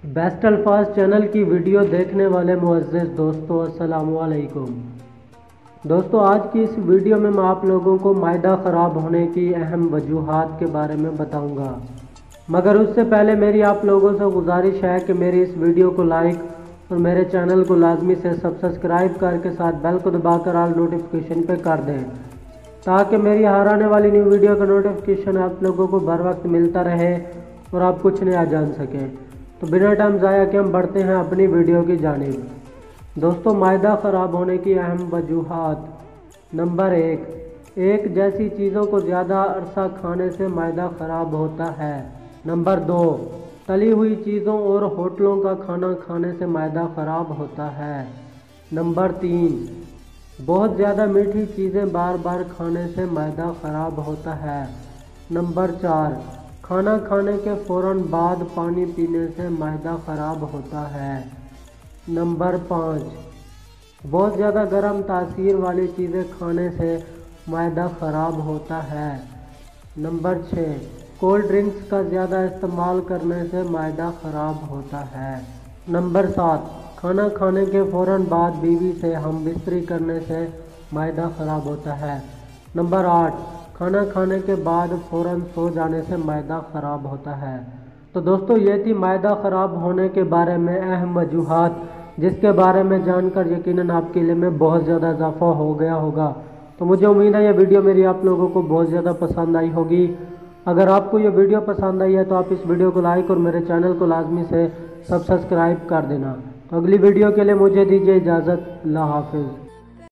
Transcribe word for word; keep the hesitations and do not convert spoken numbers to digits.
Best الفاظ channel کی video دیکھنے والے معزز دوستو السلام علیکم۔ دوستو آج کی اس ویڈیو میں میں آپ لوگوں کو معدہ خراب ہونے کی اہم وجوہات کے بارے میں بتاؤں گا، مگر اس سے پہلے میری آپ لوگوں سے گزارش ہے کہ میری اس ویڈیو کو لائک اور میرے چینل کو لازمی سے سبسکرائب کر کے ساتھ بیل کو دبا کر آل نوٹیفیکیشن پہ کر دیں، تاکہ میری ہر آنے والی نیو ویڈیو کا نوٹیفیکیشن آپ لوگوں کو بر وقت ملتا رہے اور آپ کچھ نیا جان سکیں۔ تو بنا ٹائم ضائع کے ہم بڑھتے ہیں اپنی ویڈیو کی جانب۔ دوستو معدہ خراب ہونے کی اہم وجوہات۔ نمبر ایک، ایک جیسی چیزوں کو زیادہ عرصہ کھانے سے معدہ خراب ہوتا ہے۔ نمبر دو، تلی ہوئی چیزوں اور ہوٹلوں کا کھانا کھانے سے معدہ خراب ہوتا ہے۔ نمبر تین، بہت زیادہ میٹھی چیزیں بار بار کھانے سے معدہ خراب ہوتا ہے۔ نمبر چار، کھانا کھانے کے فوراً بعد پانی پینے سے معدہ خراب ہوتا ہے۔ نمبر پانچ، بہت زیادہ گرم تاثیر والی چیزیں کھانے سے معدہ خراب ہوتا ہے۔ نمبر چھ، کولڈ ڈرنکس کا زیادہ استعمال کرنے سے معدہ خراب ہوتا ہے۔ نمبر سات، کھانا کھانے کے فوراً بعد بیوی سے ہم بستری کرنے سے معدہ خراب ہوتا ہے۔ نمبر آٹھ، کھانا کھانے کے بعد فوراً سو جانے سے معدہ خراب ہوتا ہے۔ تو دوستو یہ تھی معدہ خراب ہونے کے بارے میں اہم وجوہات، جس کے بارے میں جان کر یقیناً آپ کے علم میں بہت زیادہ اضافہ ہو گیا ہوگا۔ تو مجھے امید ہے یہ ویڈیو میری آپ لوگوں کو بہت زیادہ پسند آئی ہوگی۔ اگر آپ کو یہ ویڈیو پسند آئی ہے تو آپ اس ویڈیو کو لائک اور میرے چینل کو لازمی سے سبسکرائب کر دینا۔ تو اگلی ویڈیو کے لیے مجھے دیجیے اجازت۔ اللہ حافظ۔